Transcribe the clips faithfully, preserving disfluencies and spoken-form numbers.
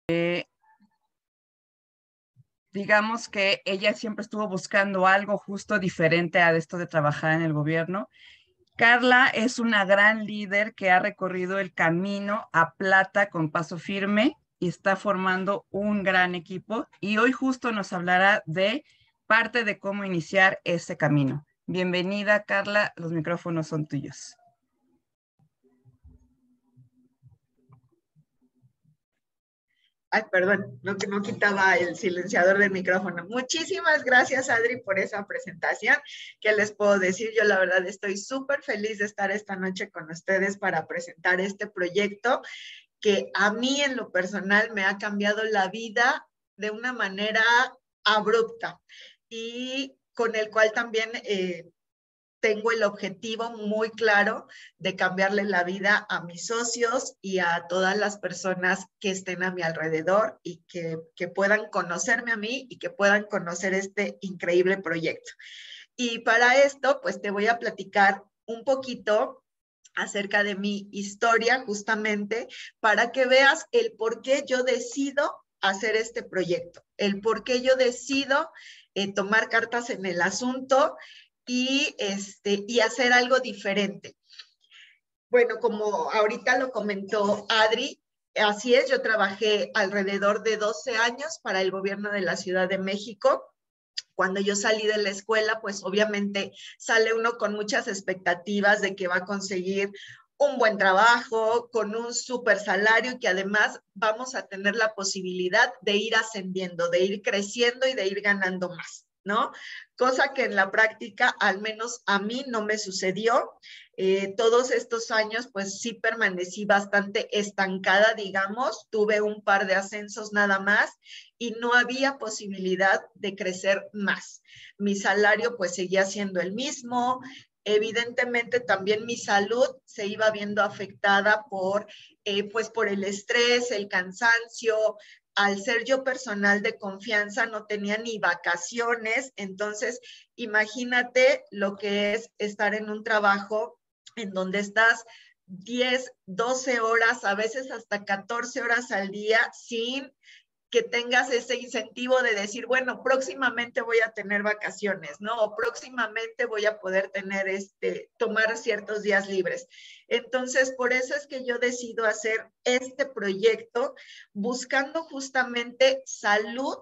digamos que ella siempre estuvo buscando algo justo diferente a esto de trabajar en el gobierno. Carla es una gran líder que ha recorrido el camino a plata con paso firme y está formando un gran equipo y hoy justo nos hablará de parte de cómo iniciar ese camino. Bienvenida, Carla, los micrófonos son tuyos. Ay, perdón, no, no quitaba el silenciador del micrófono. Muchísimas gracias, Adri, por esa presentación. ¿Qué les puedo decir? Yo la verdad estoy súper feliz de estar esta noche con ustedes para presentar este proyecto que a mí en lo personal me ha cambiado la vida de una manera abrupta y con el cual también eh, tengo el objetivo muy claro de cambiarle la vida a mis socios y a todas las personas que estén a mi alrededor y que, que puedan conocerme a mí y que puedan conocer este increíble proyecto. Y para esto, pues te voy a platicar un poquito acerca de mi historia, justamente, para que veas el por qué yo decido hacer este proyecto, el por qué yo decido eh, tomar cartas en el asunto y, este, y hacer algo diferente. Bueno, como ahorita lo comentó Adri, así es, yo trabajé alrededor de doce años para el gobierno de la Ciudad de México. Cuando yo salí de la escuela, pues obviamente sale uno con muchas expectativas de que va a conseguir un buen trabajo, con un súper salario y que además vamos a tener la posibilidad de ir ascendiendo, de ir creciendo y de ir ganando más, ¿no? Cosa que en la práctica, al menos a mí, no me sucedió. Eh, todos estos años, pues sí permanecí bastante estancada, digamos. Tuve un par de ascensos nada más y no había posibilidad de crecer más. Mi salario, pues seguía siendo el mismo. Evidentemente, también mi salud se iba viendo afectada por, eh, pues por el estrés, el cansancio. Al ser yo personal de confianza, no tenía ni vacaciones, entonces imagínate lo que es estar en un trabajo en donde estás diez, doce horas, a veces hasta catorce horas al día sin que tengas ese incentivo de decir, bueno, próximamente voy a tener vacaciones, ¿no? O próximamente voy a poder tener este, tomar ciertos días libres. Entonces, por eso es que yo decido hacer este proyecto buscando justamente salud,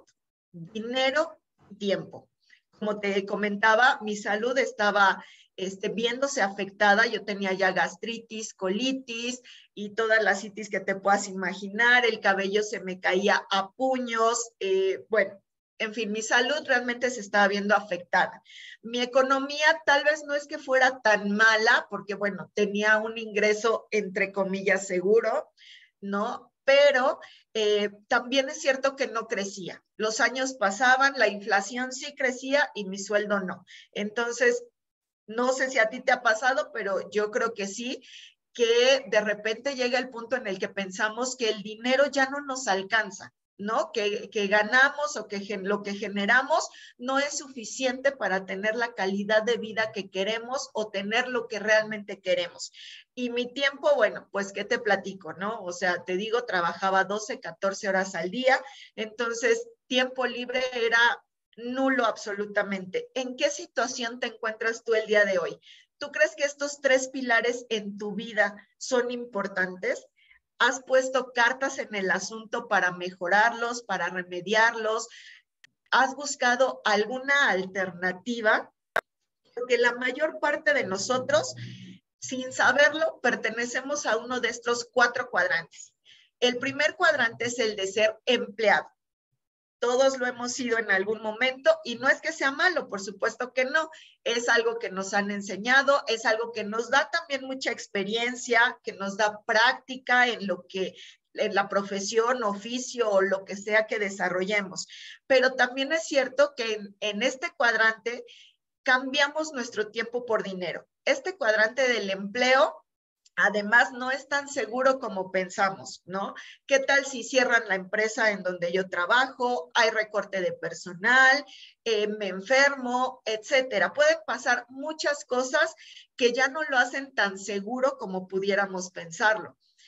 dinero, tiempo. Como te comentaba, mi salud estaba este, viéndose afectada. Yo tenía ya gastritis, colitis y todas las citis que te puedas imaginar. El cabello se me caía a puños. Eh, bueno, en fin, mi salud realmente se estaba viendo afectada. Mi economía tal vez no es que fuera tan mala, porque bueno, tenía un ingreso entre comillas seguro, ¿no? Pero eh, también es cierto que no crecía. Los años pasaban, la inflación sí crecía y mi sueldo no. Entonces, no sé si a ti te ha pasado, pero yo creo que sí, que de repente llega el punto en el que pensamos que el dinero ya no nos alcanza, ¿no? Que, que ganamos o que gen, lo que generamos no es suficiente para tener la calidad de vida que queremos o tener lo que realmente queremos. Y mi tiempo, bueno, pues qué te platico, ¿no? O sea, te digo, trabajaba doce, catorce horas al día, entonces tiempo libre era nulo absolutamente. ¿En qué situación te encuentras tú el día de hoy? ¿Tú crees que estos tres pilares en tu vida son importantes? ¿Has puesto cartas en el asunto para mejorarlos, para remediarlos? ¿Has buscado alguna alternativa? Porque la mayor parte de nosotros, sin saberlo, pertenecemos a uno de estos cuatro cuadrantes. El primer cuadrante es el de ser empleado. Todos lo hemos sido en algún momento y no es que sea malo, por supuesto que no. Es algo que nos han enseñado, es algo que nos da también mucha experiencia, que nos da práctica en lo que, en la profesión, oficio o lo que sea que desarrollemos. Pero también es cierto que en, en este cuadrante cambiamos nuestro tiempo por dinero. Este cuadrante del empleo, además, no es tan seguro como pensamos, ¿no? ¿Qué tal si cierran la empresa en donde yo trabajo? Hay recorte de personal, eh, me enfermo, etcétera. Pueden pasar muchas cosas que ya no lo hacen tan seguro como pudiéramos pensarlo.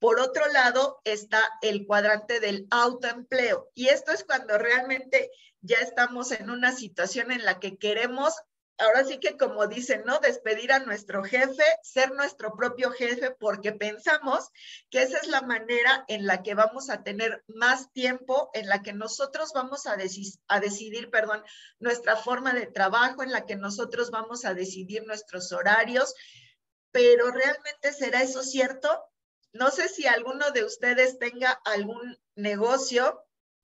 Por otro lado, está el cuadrante del autoempleo. Y esto es cuando realmente ya estamos en una situación en la que queremos, ahora sí que como dicen, ¿no? Despedir a nuestro jefe, ser nuestro propio jefe, porque pensamos que esa es la manera en la que vamos a tener más tiempo, en la que nosotros vamos a, deci a decidir, perdón, nuestra forma de trabajo, en la que nosotros vamos a decidir nuestros horarios. Pero ¿realmente será eso cierto? No sé si alguno de ustedes tenga algún negocio,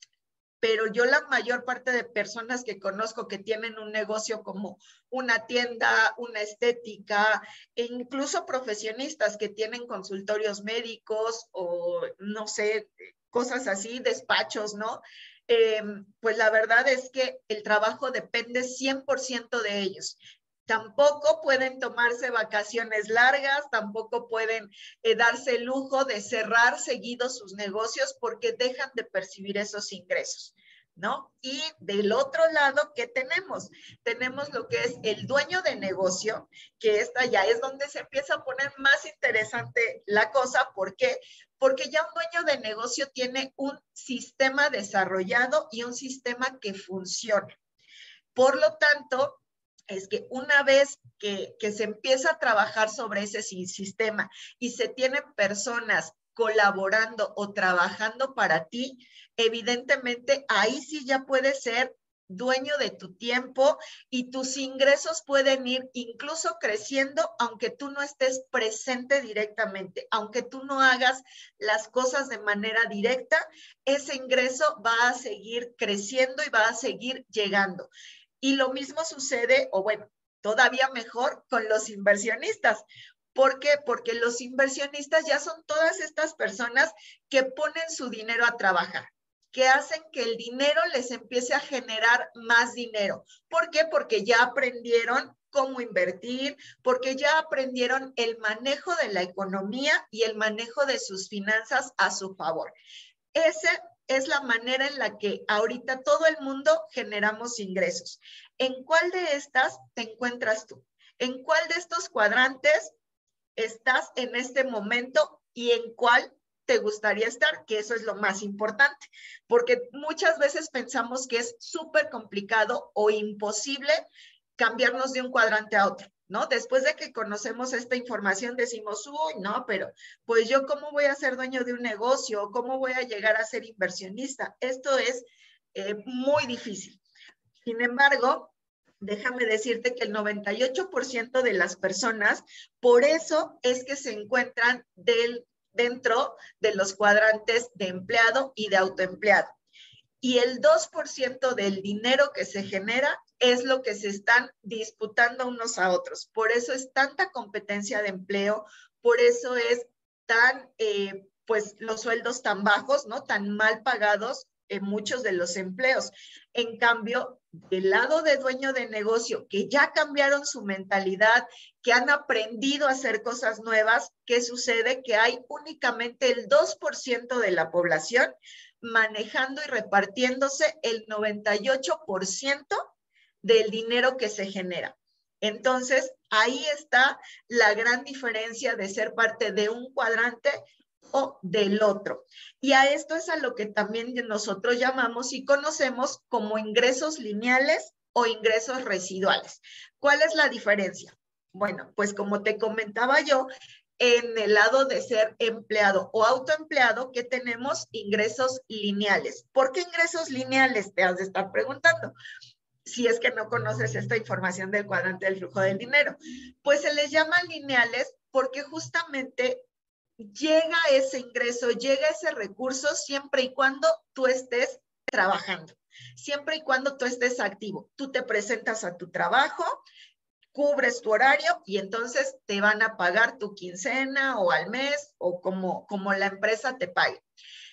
pero yo la mayor parte de personas que conozco que tienen un negocio como una tienda, una estética, e incluso profesionistas que tienen consultorios médicos o no sé, cosas así, despachos, ¿no? Eh, pues la verdad es que el trabajo depende cien por ciento de ellos. Tampoco pueden tomarse vacaciones largas, tampoco pueden eh, darse el lujo de cerrar seguido sus negocios porque dejan de percibir esos ingresos, ¿no? Y del otro lado, ¿qué tenemos? Tenemos lo que es el dueño de negocio, que esta ya es donde se empieza a poner más interesante la cosa. ¿Por qué? Porque ya un dueño de negocio tiene un sistema desarrollado y un sistema que funciona. Por lo tanto, es que una vez que, que se empieza a trabajar sobre ese sistema y se tienen personas colaborando o trabajando para ti, evidentemente ahí sí ya puedes ser dueño de tu tiempo y tus ingresos pueden ir incluso creciendo aunque tú no estés presente directamente, aunque tú no hagas las cosas de manera directa, ese ingreso va a seguir creciendo y va a seguir llegando. Y lo mismo sucede, o bueno, todavía mejor con los inversionistas. ¿Por qué? Porque los inversionistas ya son todas estas personas que ponen su dinero a trabajar, que hacen que el dinero les empiece a generar más dinero. ¿Por qué? Porque ya aprendieron cómo invertir, porque ya aprendieron el manejo de la economía y el manejo de sus finanzas a su favor. Ese es la manera en la que ahorita todo el mundo generamos ingresos. ¿En cuál de estas te encuentras tú? ¿En cuál de estos cuadrantes estás en este momento y en cuál te gustaría estar? Que eso es lo más importante, porque muchas veces pensamos que es súper complicado o imposible cambiarnos de un cuadrante a otro, ¿no? Después de que conocemos esta información decimos, uy, no, pero pues yo cómo voy a ser dueño de un negocio, cómo voy a llegar a ser inversionista. Esto es eh, muy difícil. Sin embargo, déjame decirte que el noventa y ocho por ciento de las personas, por eso es que se encuentran del, dentro de los cuadrantes de empleado y de autoempleado. Y el dos por ciento del dinero que se genera es lo que se están disputando unos a otros. Por eso es tanta competencia de empleo, por eso es tan, eh, pues los sueldos tan bajos, ¿no? Tan mal pagados en muchos de los empleos. En cambio, del lado de dueño de negocio, que ya cambiaron su mentalidad, que han aprendido a hacer cosas nuevas, ¿qué sucede? Que hay únicamente el dos por ciento de la población manejando y repartiéndose el noventa y ocho por ciento del dinero que se genera. Entonces, ahí está la gran diferencia de ser parte de un cuadrante o del otro. Y a esto es a lo que también nosotros llamamos y conocemos como ingresos lineales o ingresos residuales. ¿Cuál es la diferencia? Bueno, pues como te comentaba yo, en el lado de ser empleado o autoempleado, que tenemos ingresos lineales. ¿Por qué ingresos lineales? Te has de estar preguntando, si es que no conoces esta información del cuadrante del flujo del dinero. Pues se les llama lineales porque justamente llega ese ingreso, llega ese recurso siempre y cuando tú estés trabajando, siempre y cuando tú estés activo. Tú te presentas a tu trabajo, cubres tu horario y entonces te van a pagar tu quincena o al mes o como, como la empresa te pague.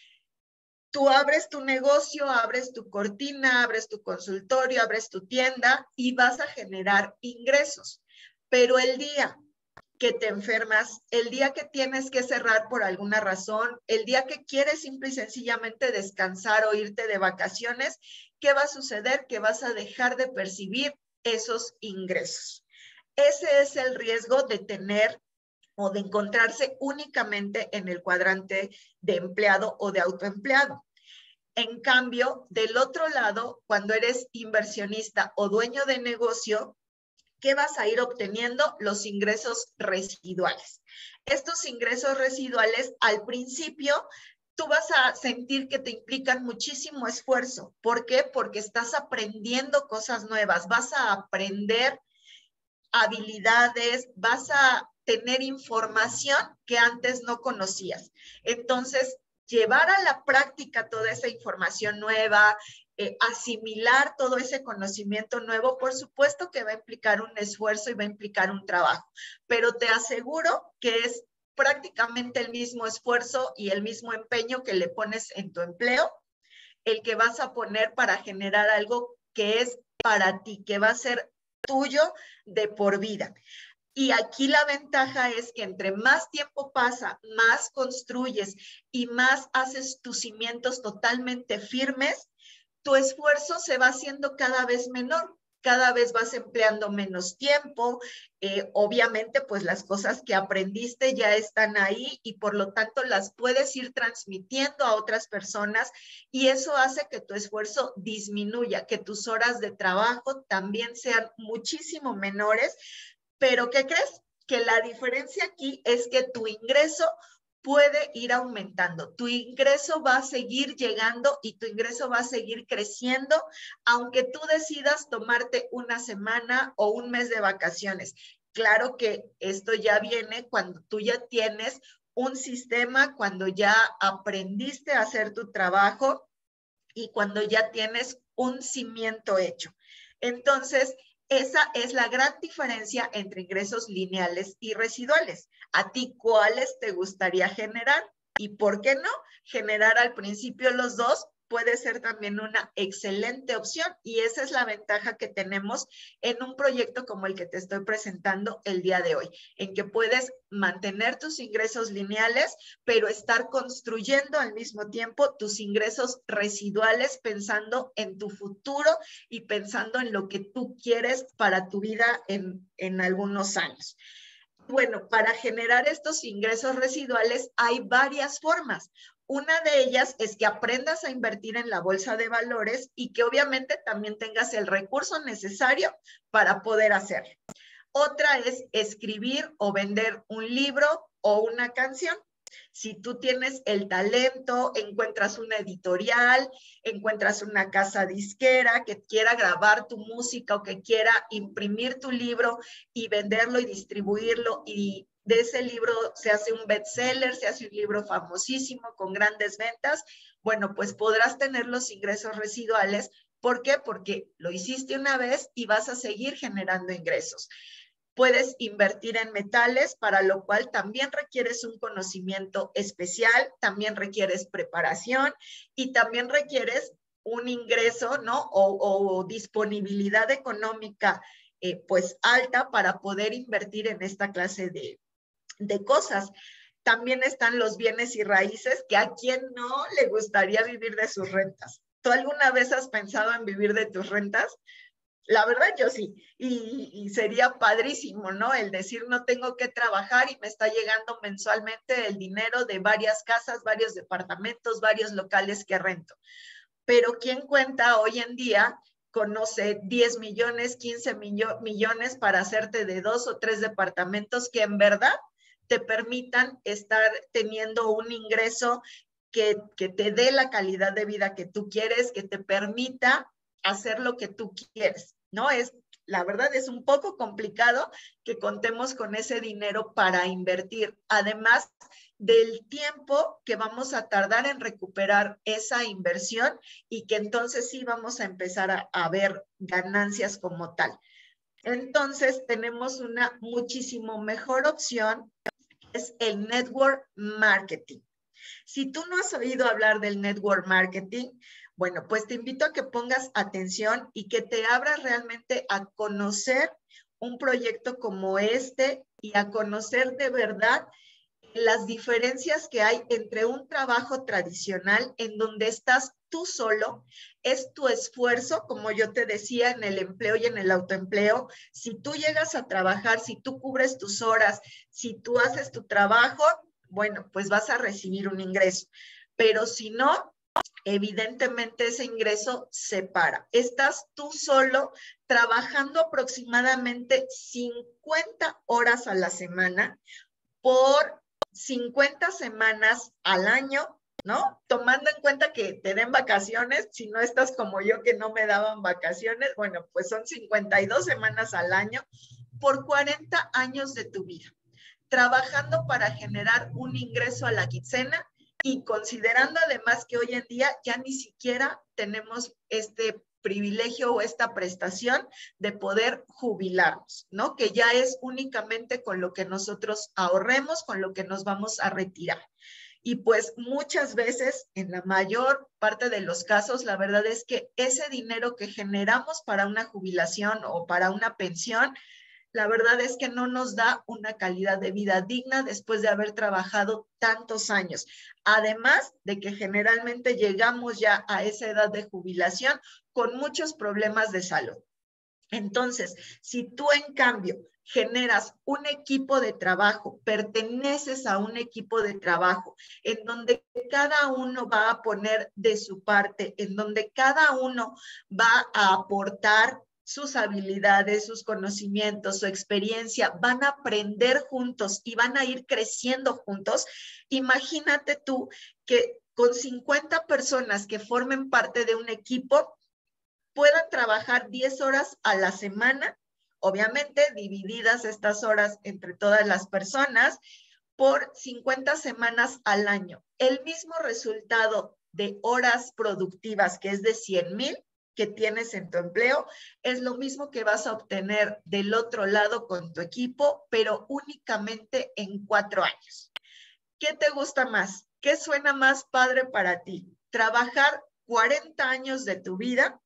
Tú abres tu negocio, abres tu cortina, abres tu consultorio, abres tu tienda y vas a generar ingresos. Pero el día que te enfermas, el día que tienes que cerrar por alguna razón, el día que quieres simple y sencillamente descansar o irte de vacaciones, ¿qué va a suceder? Que vas a dejar de percibir esos ingresos. Ese es el riesgo de tener o de encontrarse únicamente en el cuadrante de empleado o de autoempleado. En cambio, del otro lado, cuando eres inversionista o dueño de negocio, ¿qué vas a ir obteniendo? Los ingresos residuales. Estos ingresos residuales, al principio, tú vas a sentir que te implican muchísimo esfuerzo. ¿Por qué? Porque estás aprendiendo cosas nuevas, vas a aprender habilidades, vas a tener información que antes no conocías. Entonces, llevar a la práctica toda esa información nueva, eh, asimilar todo ese conocimiento nuevo, por supuesto que va a implicar un esfuerzo y va a implicar un trabajo, pero te aseguro que es prácticamente el mismo esfuerzo y el mismo empeño que le pones en tu empleo, el que vas a poner para generar algo que es para ti, que va a ser tuyo de por vida. Y aquí la ventaja es que entre más tiempo pasa, más construyes y más haces tus cimientos totalmente firmes, tu esfuerzo se va haciendo cada vez menor. Cada vez vas empleando menos tiempo, eh, obviamente pues las cosas que aprendiste ya están ahí y por lo tanto las puedes ir transmitiendo a otras personas y eso hace que tu esfuerzo disminuya, que tus horas de trabajo también sean muchísimo menores, pero ¿qué crees? Que la diferencia aquí es que tu ingreso puede ir aumentando. Tu ingreso va a seguir llegando y tu ingreso va a seguir creciendo, aunque tú decidas tomarte una semana o un mes de vacaciones. Claro que esto ya viene cuando tú ya tienes un sistema, cuando ya aprendiste a hacer tu trabajo y cuando ya tienes un cimiento hecho. Entonces, esa es la gran diferencia entre ingresos lineales y residuales. ¿A ti cuáles te gustaría generar? ¿Y por qué no? Generar al principio los dos puede ser también una excelente opción y esa es la ventaja que tenemos en un proyecto como el que te estoy presentando el día de hoy, en que puedes mantener tus ingresos lineales, pero estar construyendo al mismo tiempo tus ingresos residuales pensando en tu futuro y pensando en lo que tú quieres para tu vida en, en algunos años. Bueno, para generar estos ingresos residuales hay varias formas. Una de ellas es que aprendas a invertir en la bolsa de valores y que obviamente también tengas el recurso necesario para poder hacerlo. Otra es escribir o vender un libro o una canción. Si tú tienes el talento, encuentras una editorial, encuentras una casa disquera que quiera grabar tu música o que quiera imprimir tu libro y venderlo y distribuirlo y de ese libro se hace un bestseller, se hace un libro famosísimo con grandes ventas, bueno, pues podrás tener los ingresos residuales. ¿Por qué? Porque lo hiciste una vez y vas a seguir generando ingresos. Puedes invertir en metales, para lo cual también requieres un conocimiento especial, también requieres preparación y también requieres un ingreso, ¿no? O, o disponibilidad económica, eh, pues alta para poder invertir en esta clase de, de cosas. También están los bienes y raíces, que a quien no le gustaría vivir de sus rentas. ¿Tú alguna vez has pensado en vivir de tus rentas? La verdad yo sí, y, y sería padrísimo, ¿no? El decir no tengo que trabajar y me está llegando mensualmente el dinero de varias casas, varios departamentos, varios locales que rento. Pero ¿quién cuenta hoy en día con, no sé, diez millones, quince millo- millones para hacerte de dos o tres departamentos que en verdad te permitan estar teniendo un ingreso que, que te dé la calidad de vida que tú quieres, que te permita hacer lo que tú quieres? ¿No? Es, la verdad es un poco complicado que contemos con ese dinero para invertir, además del tiempo que vamos a tardar en recuperar esa inversión y que entonces sí vamos a empezar a, a ver ganancias como tal. Entonces tenemos una muchísimo mejor opción, es el network marketing. Si tú no has oído hablar del network marketing, bueno, pues te invito a que pongas atención y que te abras realmente a conocer un proyecto como este y a conocer de verdad las diferencias que hay entre un trabajo tradicional en donde estás tú solo, es tu esfuerzo, como yo te decía, en el empleo y en el autoempleo. Si tú llegas a trabajar, si tú cubres tus horas, si tú haces tu trabajo, bueno, pues vas a recibir un ingreso. Pero si no, evidentemente ese ingreso se para. Estás tú solo trabajando aproximadamente cincuenta horas a la semana por cincuenta semanas al año, ¿no? Tomando en cuenta que te den vacaciones, si no estás como yo que no me daban vacaciones, bueno, pues son cincuenta y dos semanas al año por cuarenta años de tu vida, trabajando para generar un ingreso a la quincena y considerando además que hoy en día ya ni siquiera tenemos este privilegio o esta prestación de poder jubilarnos, ¿no? Que ya es únicamente con lo que nosotros ahorremos, con lo que nos vamos a retirar. Y pues muchas veces, en la mayor parte de los casos, la verdad es que ese dinero que generamos para una jubilación o para una pensión, la verdad es que no nos da una calidad de vida digna después de haber trabajado tantos años. Además de que generalmente llegamos ya a esa edad de jubilación con muchos problemas de salud. Entonces, si tú en cambio generas un equipo de trabajo, perteneces a un equipo de trabajo en donde cada uno va a poner de su parte, en donde cada uno va a aportar sus habilidades, sus conocimientos, su experiencia, van a aprender juntos y van a ir creciendo juntos. Imagínate tú que con cincuenta personas que formen parte de un equipo puedan trabajar diez horas a la semana, obviamente divididas estas horas entre todas las personas, por cincuenta semanas al año. El mismo resultado de horas productivas, que es de cien mil, que tienes en tu empleo, es lo mismo que vas a obtener del otro lado con tu equipo, pero únicamente en cuatro años. ¿Qué te gusta más? ¿Qué suena más padre para ti? ¿Trabajar cuarenta años de tu vida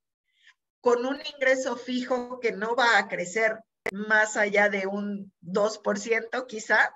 con un ingreso fijo que no va a crecer más allá de un dos por ciento quizá,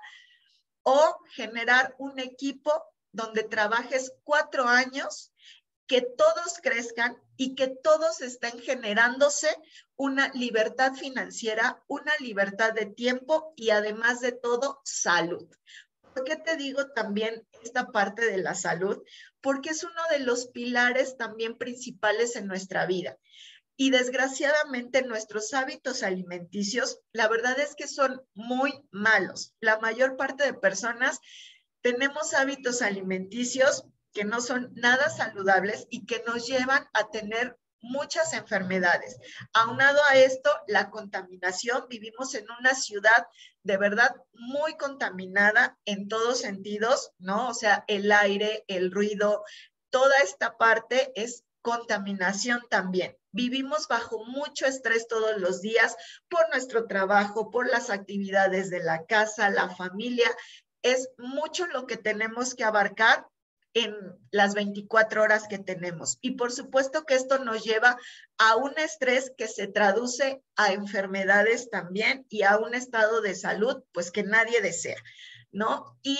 o generar un equipo donde trabajes cuatro años, que todos crezcan y que todos estén generándose una libertad financiera, una libertad de tiempo y además de todo, salud? ¿Por qué te digo también esta parte de la salud? Porque es uno de los pilares también principales en nuestra vida. Y desgraciadamente nuestros hábitos alimenticios, la verdad es que son muy malos. La mayor parte de personas tenemos hábitos alimenticios que no son nada saludables y que nos llevan a tener muchas enfermedades. Aunado a esto, la contaminación. Vivimos en una ciudad de verdad muy contaminada en todos sentidos, ¿no? O sea, el aire, el ruido, toda esta parte es contaminación también. Vivimos bajo mucho estrés todos los días por nuestro trabajo, por las actividades de la casa, la familia. Es mucho lo que tenemos que abarcar en las veinticuatro horas que tenemos. Y por supuesto que esto nos lleva a un estrés que se traduce a enfermedades también y a un estado de salud, pues que nadie desea, ¿no? Y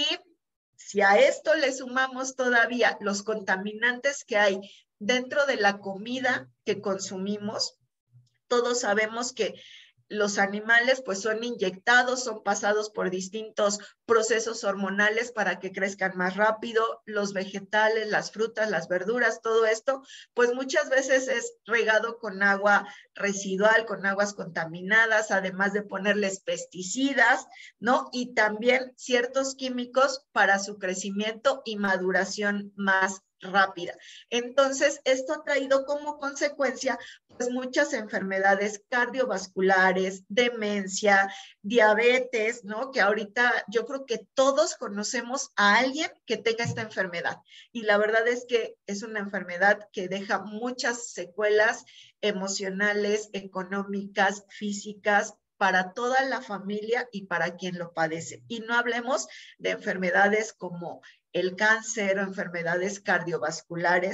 si a esto le sumamos todavía los contaminantes que hay dentro de la comida que consumimos, todos sabemos que los animales pues son inyectados, son pasados por distintos procesos hormonales para que crezcan más rápido. Los vegetales, las frutas, las verduras, todo esto, pues muchas veces es regado con agua residual, con aguas contaminadas, además de ponerles pesticidas, ¿no? Y también ciertos químicos para su crecimiento y maduración más rápida. Entonces, esto ha traído como consecuencia pues muchas enfermedades cardiovasculares, demencia, diabetes, ¿no? Que ahorita yo creo que todos conocemos a alguien que tenga esta enfermedad. Y la verdad es que es una enfermedad que deja muchas secuelas emocionales, económicas, físicas, para toda la familia y para quien lo padece. Y no hablemos de enfermedades como el cáncer o enfermedades cardiovasculares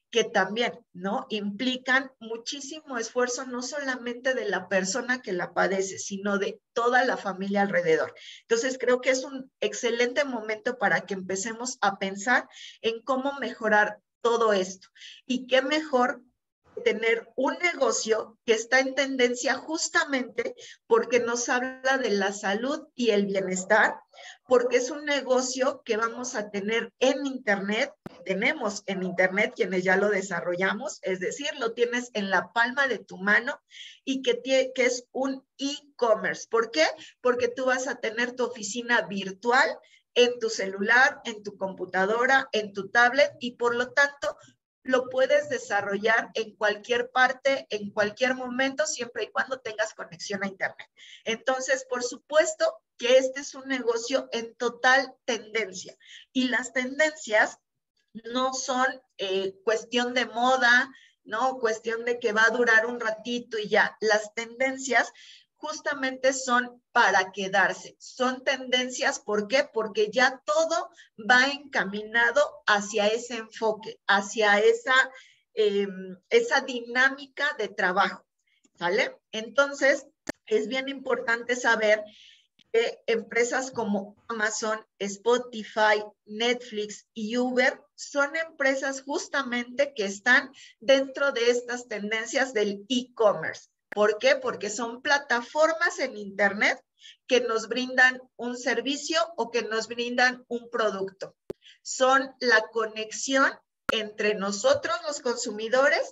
que también, ¿no? Implican muchísimo esfuerzo, no solamente de la persona que la padece, sino de toda la familia alrededor. Entonces, creo que es un excelente momento para que empecemos a pensar en cómo mejorar todo esto. Y qué mejor tener un negocio que está en tendencia justamente porque nos habla de la salud y el bienestar, porque es un negocio que vamos a tener en Internet, tenemos en Internet quienes ya lo desarrollamos, es decir, lo tienes en la palma de tu mano y que, tiene, que es un e-commerce. ¿Por qué? Porque tú vas a tener tu oficina virtual en tu celular, en tu computadora, en tu tablet y por lo tanto lo puedes desarrollar en cualquier parte, en cualquier momento, siempre y cuando tengas conexión a Internet. Entonces, por supuesto que este es un negocio en total tendencia. Y las tendencias no son eh, cuestión de moda, ¿no? Cuestión de que va a durar un ratito y ya. Las tendencias justamente son para quedarse. Son tendencias, ¿por qué? Porque ya todo va encaminado hacia ese enfoque, hacia esa, eh, esa dinámica de trabajo, ¿sale? Entonces, es bien importante saber que empresas como Amazon, Spotify, Netflix y Uber son empresas justamente que están dentro de estas tendencias del e-commerce. ¿Por qué? Porque son plataformas en Internet que nos brindan un servicio o que nos brindan un producto. Son la conexión entre nosotros, los consumidores,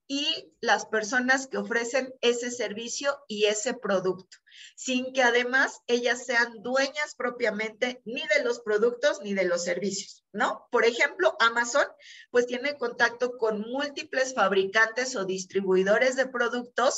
y las personas que ofrecen ese servicio y ese producto, sin que además ellas sean dueñas propiamente ni de los productos ni de los servicios, ¿no? Por ejemplo, Amazon pues tiene contacto con múltiples fabricantes o distribuidores de productos,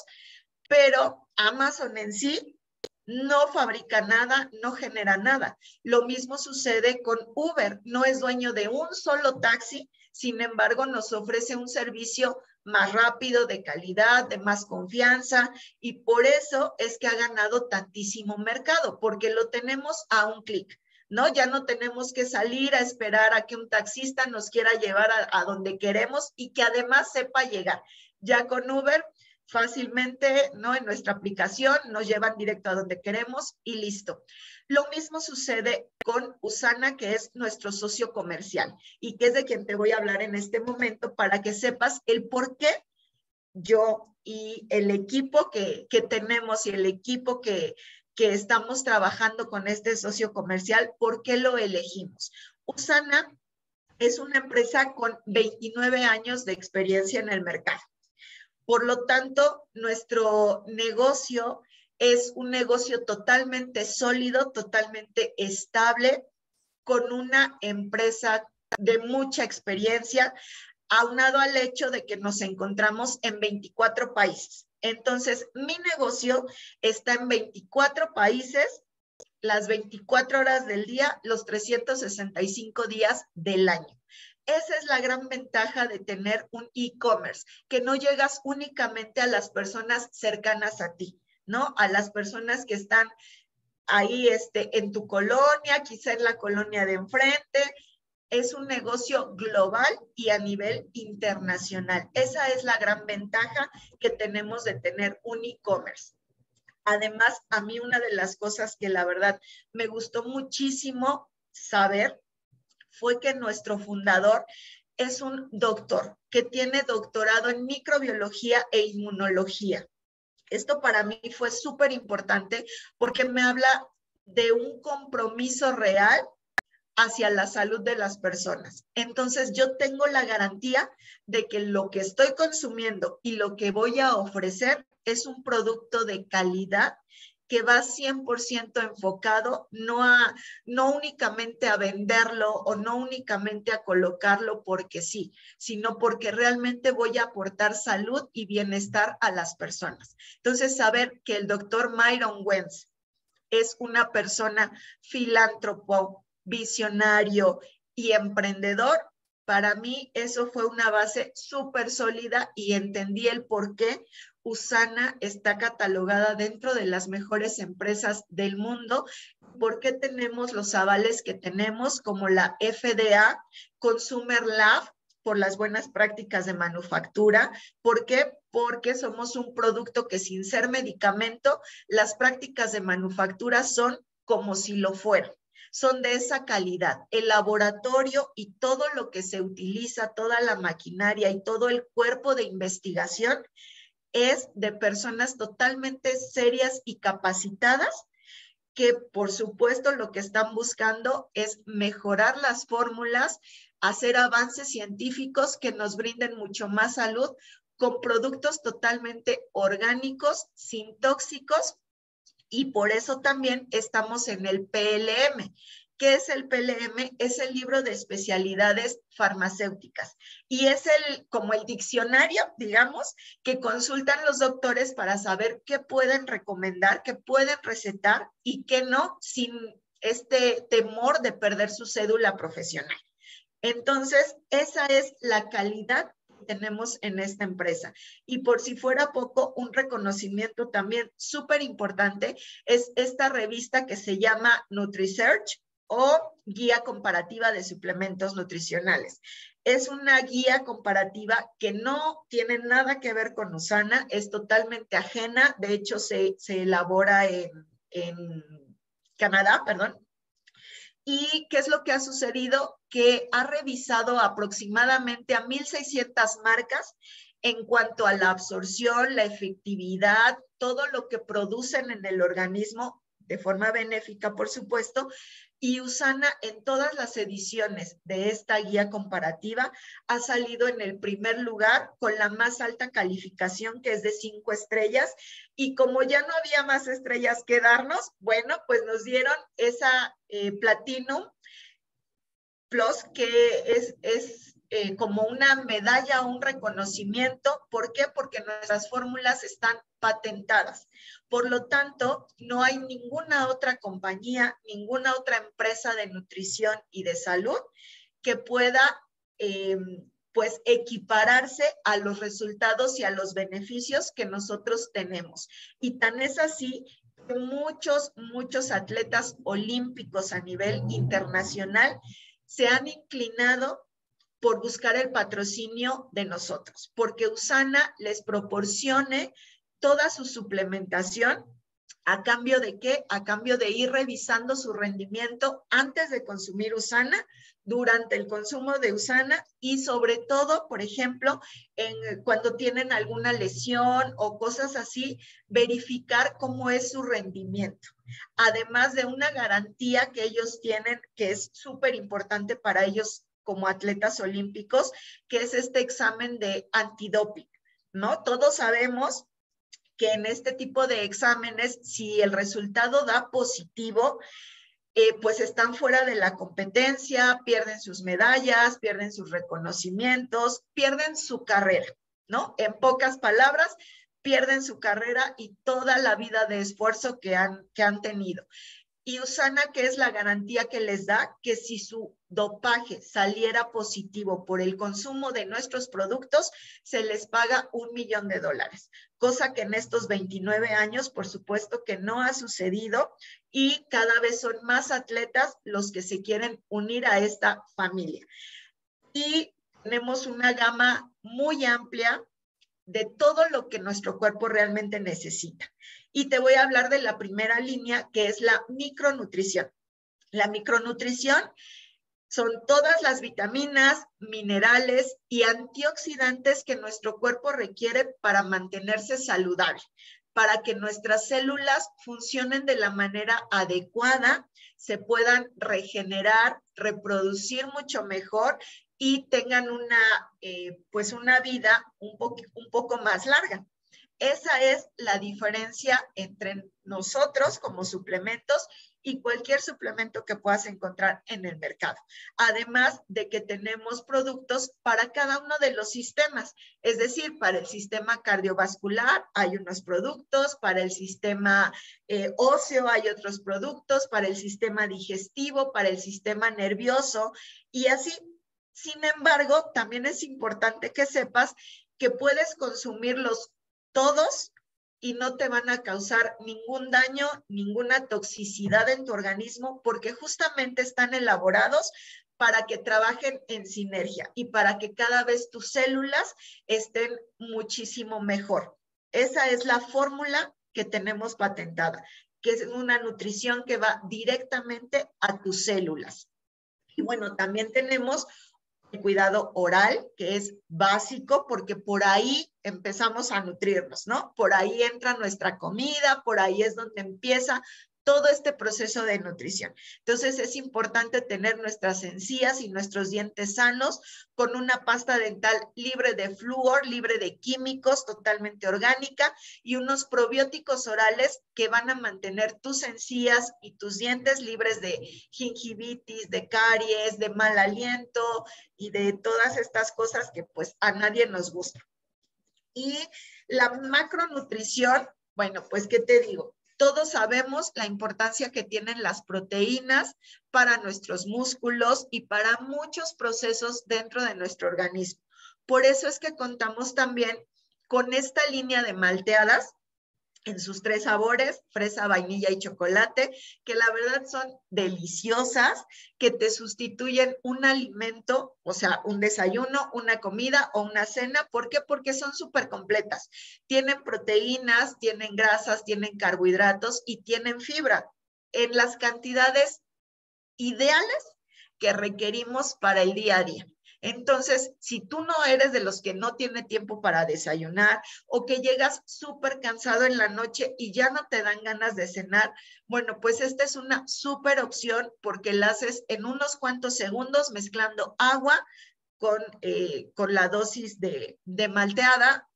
pero Amazon en sí no fabrica nada, no genera nada. Lo mismo sucede con Uber, no es dueño de un solo taxi, sin embargo nos ofrece un servicio más rápido, de calidad, de más confianza, y por eso es que ha ganado tantísimo mercado, porque lo tenemos a un clic, ¿no? Ya no tenemos que salir a esperar a que un taxista nos quiera llevar a, a donde queremos y que además sepa llegar. Ya con Uber fácilmente, ¿no? En nuestra aplicación nos llevan directo a donde queremos y listo. Lo mismo sucede con Usana, que es nuestro socio comercial y que es de quien te voy a hablar en este momento para que sepas el por qué yo y el equipo que, que tenemos y el equipo que, que estamos trabajando con este socio comercial, ¿por qué lo elegimos? Usana es una empresa con veintinueve años de experiencia en el mercado. Por lo tanto, nuestro negocio es un negocio totalmente sólido, totalmente estable, con una empresa de mucha experiencia, aunado al hecho de que nos encontramos en veinticuatro países. Entonces, mi negocio está en veinticuatro países, las veinticuatro horas del día, los trescientos sesenta y cinco días del año. Esa es la gran ventaja de tener un e-commerce, que no llegas únicamente a las personas cercanas a ti, ¿no? A las personas que están ahí este, en tu colonia, quizá en la colonia de enfrente. Es un negocio global y a nivel internacional. Esa es la gran ventaja que tenemos de tener un e-commerce. Además, a mí una de las cosas que la verdad me gustó muchísimo saber fue que nuestro fundador es un doctor que tiene doctorado en microbiología e inmunología. Esto para mí fue súper importante porque me habla de un compromiso real hacia la salud de las personas. Entonces, yo tengo la garantía de que lo que estoy consumiendo y lo que voy a ofrecer es un producto de calidad que va cien por ciento enfocado no, a, no únicamente a venderlo o no únicamente a colocarlo porque sí, sino porque realmente voy a aportar salud y bienestar a las personas. Entonces, saber que el doctor Myron Wentz es una persona filántropo, visionario y emprendedor, para mí eso fue una base súper sólida y entendí el por qué Usana está catalogada dentro de las mejores empresas del mundo, por qué tenemos los avales que tenemos como la F D A, Consumer Lab, por las buenas prácticas de manufactura. ¿Por qué? Porque somos un producto que sin ser medicamento, las prácticas de manufactura son como si lo fueran. Son de esa calidad. El laboratorio y todo lo que se utiliza, toda la maquinaria y todo el cuerpo de investigación es de personas totalmente serias y capacitadas que, por supuesto, lo que están buscando es mejorar las fórmulas, hacer avances científicos que nos brinden mucho más salud con productos totalmente orgánicos, sin tóxicos. Y por eso también estamos en el P L M. ¿Qué es el P L M? Es el libro de especialidades farmacéuticas y es el, como el diccionario, digamos, que consultan los doctores para saber qué pueden recomendar, qué pueden recetar y qué no, sin este temor de perder su cédula profesional. Entonces, esa es la calidad que tenemos en esta empresa. Y por si fuera poco, un reconocimiento también súper importante es esta revista que se llama NutriSearch o Guía Comparativa de Suplementos Nutricionales. Es una guía comparativa que no tiene nada que ver con USANA, es totalmente ajena, de hecho se, se elabora en, en Canadá, perdón. ¿Y qué es lo que ha sucedido? Que ha revisado aproximadamente a mil seiscientas marcas en cuanto a la absorción, la efectividad, todo lo que producen en el organismo de forma benéfica, por supuesto, y USANA en todas las ediciones de esta guía comparativa ha salido en el primer lugar con la más alta calificación, que es de cinco estrellas, y como ya no había más estrellas que darnos, bueno, pues nos dieron esa eh, Platinum Plus, que es, es eh, como una medalla, un reconocimiento. ¿Por qué? Porque nuestras fórmulas están patentadas. Por lo tanto, no hay ninguna otra compañía, ninguna otra empresa de nutrición y de salud que pueda eh, pues equipararse a los resultados y a los beneficios que nosotros tenemos. Y tan es así que muchos, muchos atletas olímpicos a nivel internacional se han inclinado por buscar el patrocinio de nosotros, porque USANA les proporcione toda su suplementación. ¿A cambio de qué? A cambio de ir revisando su rendimiento antes de consumir USANA, durante el consumo de USANA y sobre todo, por ejemplo, en, cuando tienen alguna lesión o cosas así, verificar cómo es su rendimiento. Además de una garantía que ellos tienen, que es súper importante para ellos como atletas olímpicos, que es este examen de antidoping, ¿no? Todos sabemos que en este tipo de exámenes, si el resultado da positivo, eh, pues están fuera de la competencia, pierden sus medallas, pierden sus reconocimientos, pierden su carrera, ¿no? En pocas palabras, pierden su carrera y toda la vida de esfuerzo que han, que han tenido. Y USANA, que es la garantía que les da, que si su dopaje saliera positivo por el consumo de nuestros productos, se les paga un millón de dólares, cosa que en estos veintinueve años, por supuesto que no ha sucedido, y cada vez son más atletas los que se quieren unir a esta familia. Y tenemos una gama muy amplia de todo lo que nuestro cuerpo realmente necesita. Y te voy a hablar de la primera línea, que es la micronutrición. La micronutrición son todas las vitaminas, minerales y antioxidantes que nuestro cuerpo requiere para mantenerse saludable, para que nuestras células funcionen de la manera adecuada, se puedan regenerar, reproducir mucho mejor y tengan una, eh, pues una vida un, po un poco más larga. Esa es la diferencia entre nosotros como suplementos y cualquier suplemento que puedas encontrar en el mercado. Además de que tenemos productos para cada uno de los sistemas. Es decir, para el sistema cardiovascular hay unos productos, para el sistema eh, óseo hay otros productos, para el sistema digestivo, para el sistema nervioso y así. Sin embargo, también es importante que sepas que puedes consumirlos todos y no te van a causar ningún daño, ninguna toxicidad en tu organismo, porque justamente están elaborados para que trabajen en sinergia y para que cada vez tus células estén muchísimo mejor. Esa es la fórmula que tenemos patentada, que es una nutrición que va directamente a tus células. Y bueno, también tenemos el cuidado oral, que es básico, porque por ahí empezamos a nutrirnos, ¿no? Por ahí entra nuestra comida, por ahí es donde empieza todo este proceso de nutrición. Entonces es importante tener nuestras encías y nuestros dientes sanos con una pasta dental libre de flúor, libre de químicos, totalmente orgánica, y unos probióticos orales que van a mantener tus encías y tus dientes libres de gingivitis, de caries, de mal aliento y de todas estas cosas que pues a nadie nos gusta. Y la macronutrición, bueno, pues ¿qué te digo? Todos sabemos la importancia que tienen las proteínas para nuestros músculos y para muchos procesos dentro de nuestro organismo. Por eso es que contamos también con esta línea de malteadas en sus tres sabores, fresa, vainilla y chocolate, que la verdad son deliciosas, que te sustituyen un alimento, o sea, un desayuno, una comida o una cena. ¿Por qué? Porque son súper completas. Tienen proteínas, tienen grasas, tienen carbohidratos y tienen fibra en las cantidades ideales que requerimos para el día a día. Entonces, si tú no eres de los que no tiene tiempo para desayunar o que llegas súper cansado en la noche y ya no te dan ganas de cenar, bueno, pues esta es una súper opción porque la haces en unos cuantos segundos mezclando agua con, eh, con la dosis de, de malteada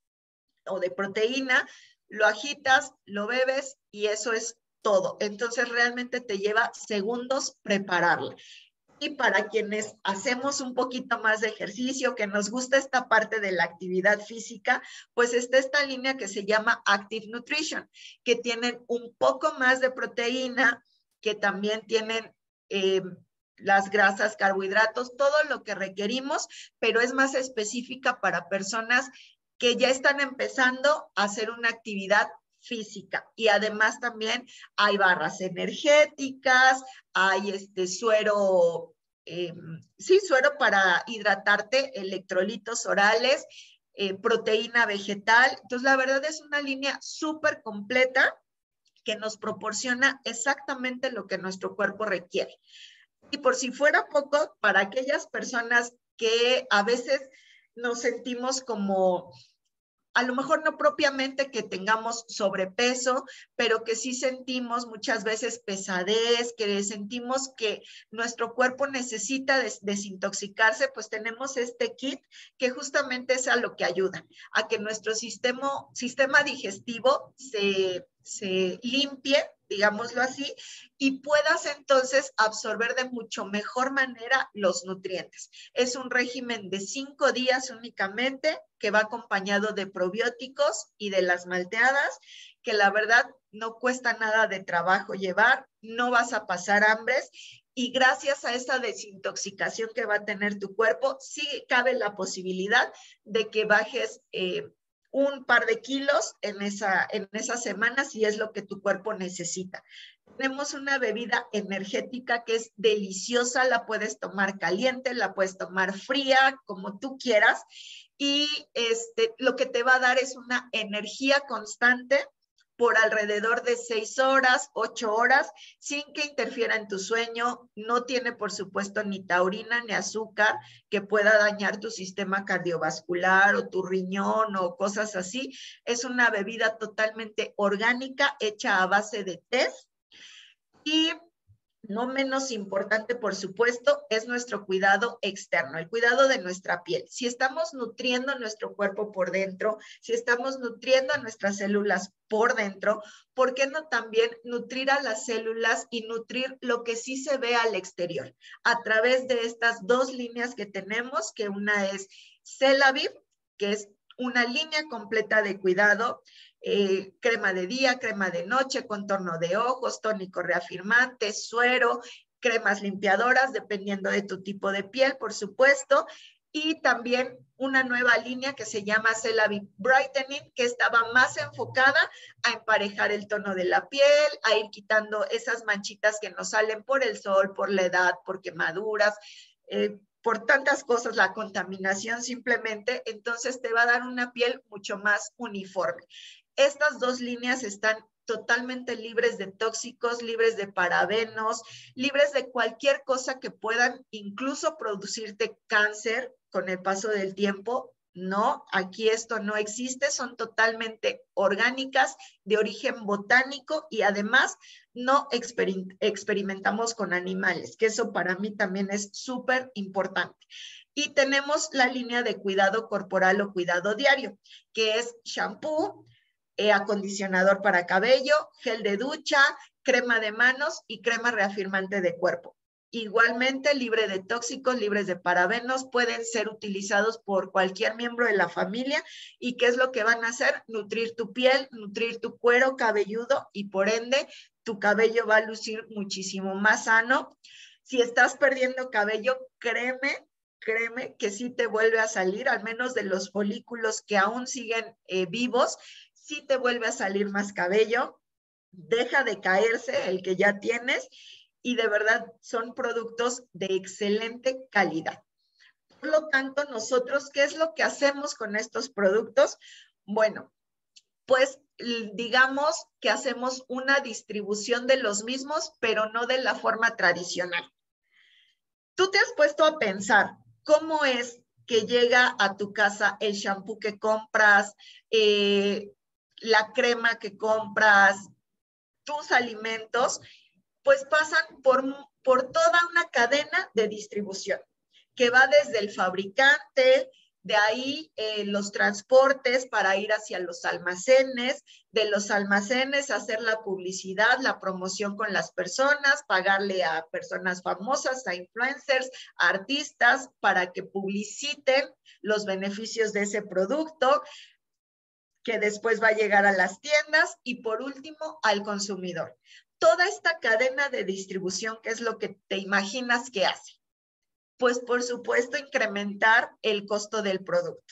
o de proteína, lo agitas, lo bebes y eso es todo. Entonces, realmente te lleva segundos prepararla. Y para quienes hacemos un poquito más de ejercicio, que nos gusta esta parte de la actividad física, pues está esta línea que se llama Active Nutrition, que tienen un poco más de proteína, que también tienen eh, las grasas, carbohidratos, todo lo que requerimos, pero es más específica para personas que ya están empezando a hacer una actividad física. Y además también hay barras energéticas, hay este suero, eh, sí, suero para hidratarte, electrolitos orales, eh, proteína vegetal. Entonces, la verdad es una línea súper completa que nos proporciona exactamente lo que nuestro cuerpo requiere. Y por si fuera poco, para aquellas personas que a veces nos sentimos como, a lo mejor no propiamente que tengamos sobrepeso, pero que sí sentimos muchas veces pesadez, que sentimos que nuestro cuerpo necesita des desintoxicarse, pues tenemos este kit que justamente es a lo que ayuda, a que nuestro sistema, sistema digestivo se, se limpie, digámoslo así, y puedas entonces absorber de mucho mejor manera los nutrientes. Es un régimen de cinco días únicamente que va acompañado de probióticos y de las malteadas, que la verdad no cuesta nada de trabajo llevar, no vas a pasar hambres y gracias a esa desintoxicación que va a tener tu cuerpo, sí cabe la posibilidad de que bajes eh, un par de kilos en esa, en esa semana si es lo que tu cuerpo necesita. Tenemos una bebida energética que es deliciosa, la puedes tomar caliente, la puedes tomar fría, como tú quieras, y este, lo que te va a dar es una energía constante por alrededor de seis horas, ocho horas, sin que interfiera en tu sueño. No tiene, por supuesto, ni taurina ni azúcar que pueda dañar tu sistema cardiovascular o tu riñón o cosas así. Es una bebida totalmente orgánica, hecha a base de té. Y no menos importante, por supuesto, es nuestro cuidado externo, el cuidado de nuestra piel. Si estamos nutriendo nuestro cuerpo por dentro, si estamos nutriendo a nuestras células por dentro, ¿por qué no también nutrir a las células y nutrir lo que sí se ve al exterior? A través de estas dos líneas que tenemos, que una es Celaviv, que es una línea completa de cuidado, Eh, crema de día, crema de noche, contorno de ojos, tónico reafirmante, suero, cremas limpiadoras, dependiendo de tu tipo de piel, por supuesto, y también una nueva línea que se llama Celaviv Brightening, que estaba más enfocada a emparejar el tono de la piel, a ir quitando esas manchitas que nos salen por el sol, por la edad, por quemaduras, eh, por tantas cosas, la contaminación simplemente, entonces te va a dar una piel mucho más uniforme. Estas dos líneas están totalmente libres de tóxicos, libres de parabenos, libres de cualquier cosa que puedan incluso producirte cáncer con el paso del tiempo. No, aquí esto no existe, son totalmente orgánicas, de origen botánico y además no exper- experimentamos con animales, que eso para mí también es súper importante. Y tenemos la línea de cuidado corporal o cuidado diario, que es shampoo, eh, acondicionador para cabello, gel de ducha, crema de manos y crema reafirmante de cuerpo. Igualmente libre de tóxicos, libres de parabenos, pueden ser utilizados por cualquier miembro de la familia. ¿Y qué es lo que van a hacer? Nutrir tu piel, nutrir tu cuero cabelludo y por ende tu cabello va a lucir muchísimo más sano. Si estás perdiendo cabello, créeme, créeme que sí te vuelve a salir, al menos de los folículos que aún siguen eh, vivos, sí te vuelve a salir más cabello, deja de caerse el que ya tienes. Y de verdad son productos de excelente calidad. Por lo tanto, nosotros, ¿qué es lo que hacemos con estos productos? Bueno, pues digamos que hacemos una distribución de los mismos, pero no de la forma tradicional. Tú te has puesto a pensar cómo es que llega a tu casa el shampoo que compras, eh, la crema que compras, tus alimentos, pues pasan por, por toda una cadena de distribución, que va desde el fabricante, de ahí eh, los transportes para ir hacia los almacenes, de los almacenes hacer la publicidad, la promoción con las personas, pagarle a personas famosas, a influencers, a artistas para que publiciten los beneficios de ese producto, que después va a llegar a las tiendas y por último al consumidor. Toda esta cadena de distribución, ¿qué es lo que te imaginas que hace? Pues por supuesto incrementar el costo del producto.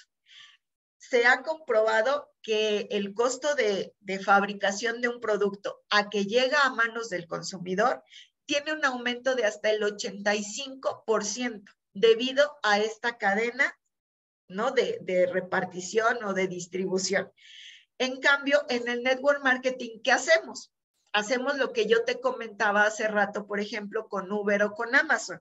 Se ha comprobado que el costo de, de fabricación de un producto a que llega a manos del consumidor tiene un aumento de hasta el ochenta y cinco por ciento debido a esta cadena, ¿no? de, de repartición o de distribución. En cambio, en el network marketing, ¿qué hacemos? Hacemos lo que yo te comentaba hace rato, por ejemplo, con Uber o con Amazon.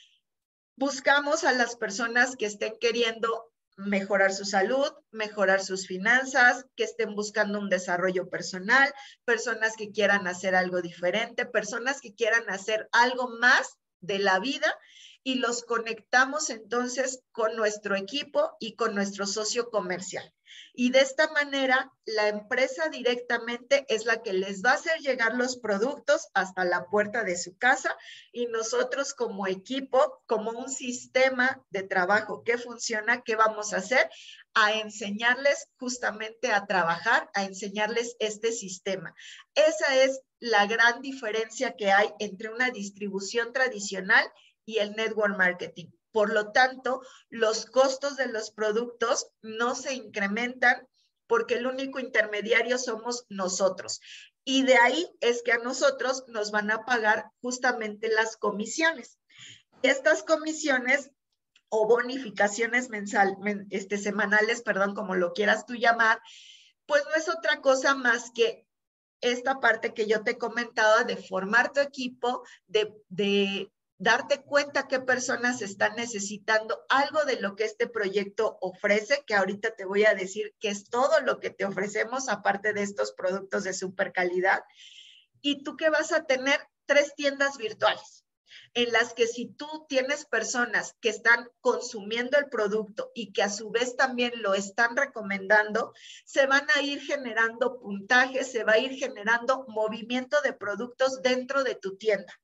Buscamos a las personas que estén queriendo mejorar su salud, mejorar sus finanzas, que estén buscando un desarrollo personal, personas que quieran hacer algo diferente, personas que quieran hacer algo más de la vida y los conectamos entonces con nuestro equipo y con nuestro socio comercial. Y de esta manera, la empresa directamente es la que les va a hacer llegar los productos hasta la puerta de su casa y nosotros como equipo, como un sistema de trabajo que funciona, ¿qué vamos a hacer? A enseñarles justamente a trabajar, a enseñarles este sistema. Esa es la gran diferencia que hay entre una distribución tradicional y el network marketing. Por lo tanto, los costos de los productos no se incrementan porque el único intermediario somos nosotros. Y de ahí es que a nosotros nos van a pagar justamente las comisiones. Estas comisiones o bonificaciones mensal, este, semanales, perdón, como lo quieras tú llamar, pues no es otra cosa más que esta parte que yo te comentaba de formar tu equipo, de, de darte cuenta qué personas están necesitando algo de lo que este proyecto ofrece, que ahorita te voy a decir que es todo lo que te ofrecemos, aparte de estos productos de super calidad. Y tú que vas a tener tres tiendas virtuales, en las que si tú tienes personas que están consumiendo el producto y que a su vez también lo están recomendando, se van a ir generando puntajes, se va a ir generando movimiento de productos dentro de tu tienda.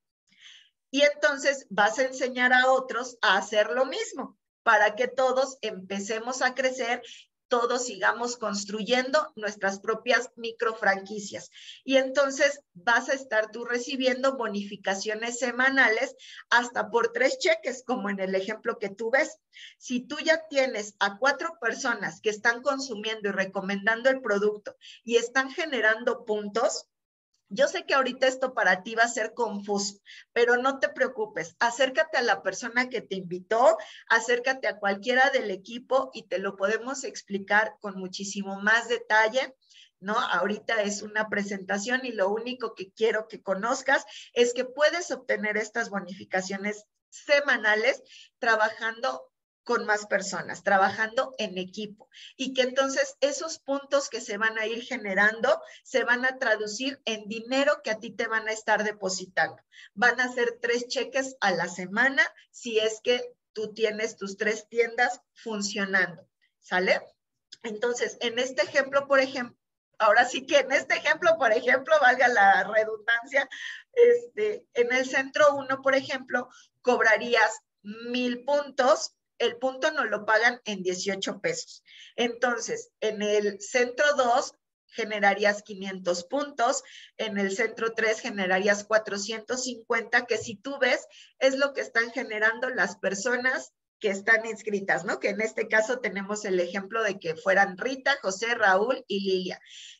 Y entonces vas a enseñar a otros a hacer lo mismo para que todos empecemos a crecer, todos sigamos construyendo nuestras propias micro franquicias. Y entonces vas a estar tú recibiendo bonificaciones semanales hasta por tres cheques, como en el ejemplo que tú ves. Si tú ya tienes a cuatro personas que están consumiendo y recomendando el producto y están generando puntos, Yo sé que ahorita esto para ti va a ser confuso, pero no te preocupes. Acércate a la persona que te invitó, acércate a cualquiera del equipo y te lo podemos explicar con muchísimo más detalle, ¿no? Ahorita es una presentación y lo único que quiero que conozcas es que puedes obtener estas bonificaciones semanales trabajando con más personas, trabajando en equipo, y que entonces esos puntos que se van a ir generando se van a traducir en dinero que a ti te van a estar depositando. Van a ser tres cheques a la semana si es que tú tienes tus tres tiendas funcionando, ¿sale? Entonces, en este ejemplo, por ejemplo, ahora sí que en este ejemplo, por ejemplo, valga la redundancia, este, en el centro uno, por ejemplo, cobrarías mil puntos. El punto nos lo pagan en dieciocho pesos. Entonces, en el centro dos generarías quinientos puntos, en el centro tres generarías cuatrocientos cincuenta, que si tú ves es lo que están generando las personas que están inscritas, ¿no? Que en este caso tenemos el ejemplo de que fueran Rita, José, Raúl y Lilia.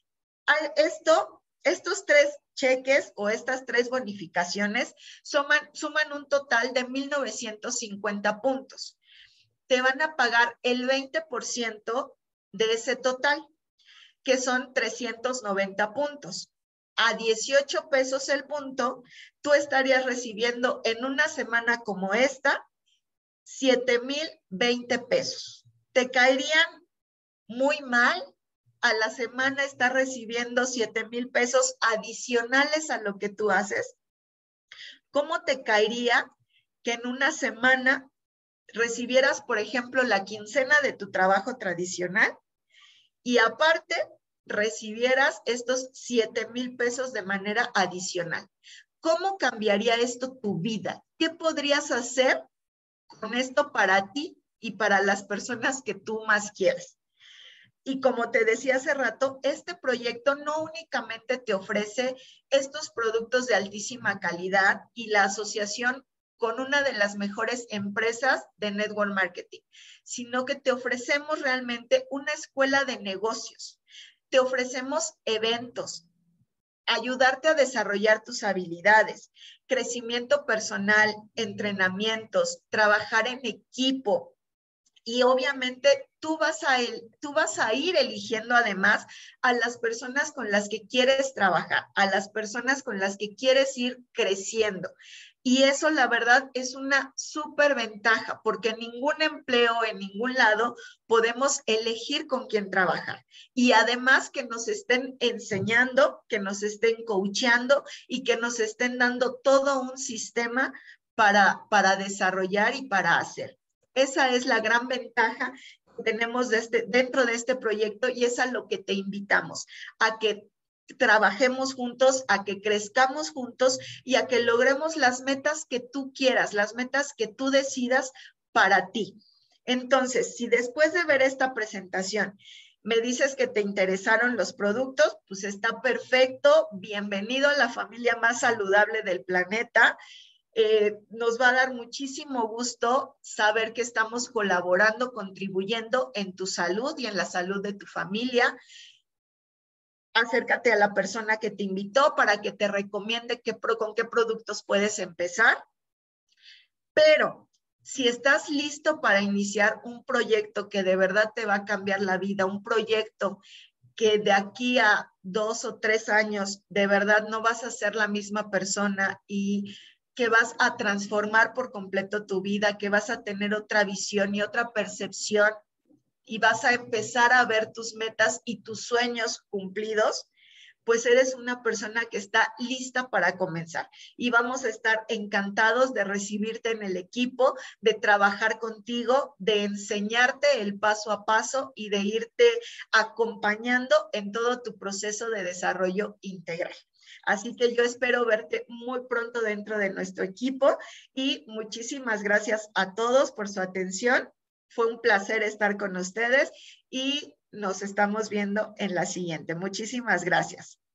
Esto, estos tres cheques o estas tres bonificaciones suman, suman un total de mil novecientos cincuenta puntos. Te van a pagar el veinte por ciento de ese total, que son trescientos noventa puntos. A dieciocho pesos el punto, tú estarías recibiendo en una semana como esta, siete mil veinte pesos. Te caerían muy mal a la semana estar recibiendo siete mil pesos adicionales a lo que tú haces. ¿Cómo te caería que en una semana recibieras, por ejemplo, la quincena de tu trabajo tradicional y aparte recibieras estos siete mil pesos de manera adicional? ¿Cómo cambiaría esto tu vida? ¿Qué podrías hacer con esto para ti y para las personas que tú más quieres? Y como te decía hace rato, este proyecto no únicamente te ofrece estos productos de altísima calidad y la asociación con una de las mejores empresas de network marketing, sino que te ofrecemos realmente una escuela de negocios. Te ofrecemos eventos, ayudarte a desarrollar tus habilidades, crecimiento personal, entrenamientos, trabajar en equipo. Y obviamente tú vas, a el, tú vas a ir eligiendo además a las personas con las que quieres trabajar, a las personas con las que quieres ir creciendo. Y eso, la verdad, es una súper ventaja, porque en ningún empleo, en ningún lado, podemos elegir con quién trabajar. Y además que nos estén enseñando, que nos estén coacheando y que nos estén dando todo un sistema para, para desarrollar y para hacer. Esa es la gran ventaja que tenemos de este, dentro de este proyecto, y es a lo que te invitamos, a que trabajemos juntos, a que crezcamos juntos y a que logremos las metas que tú quieras, las metas que tú decidas para ti. Entonces, si después de ver esta presentación me dices que te interesaron los productos, pues está perfecto. Bienvenido a la familia más saludable del planeta. Eh, nos va a dar muchísimo gusto saber que estamos colaborando, contribuyendo en tu salud y en la salud de tu familia. Acércate a la persona que te invitó para que te recomiende qué, con qué productos puedes empezar. Pero si estás listo para iniciar un proyecto que de verdad te va a cambiar la vida, un proyecto que de aquí a dos o tres años de verdad no vas a ser la misma persona y que vas a transformar por completo tu vida, que vas a tener otra visión y otra percepción y vas a empezar a ver tus metas y tus sueños cumplidos, pues eres una persona que está lista para comenzar. Y vamos a estar encantados de recibirte en el equipo, de trabajar contigo, de enseñarte el paso a paso y de irte acompañando en todo tu proceso de desarrollo integral. Así que yo espero verte muy pronto dentro de nuestro equipo y muchísimas gracias a todos por su atención. Fue un placer estar con ustedes y nos estamos viendo en la siguiente. Muchísimas gracias.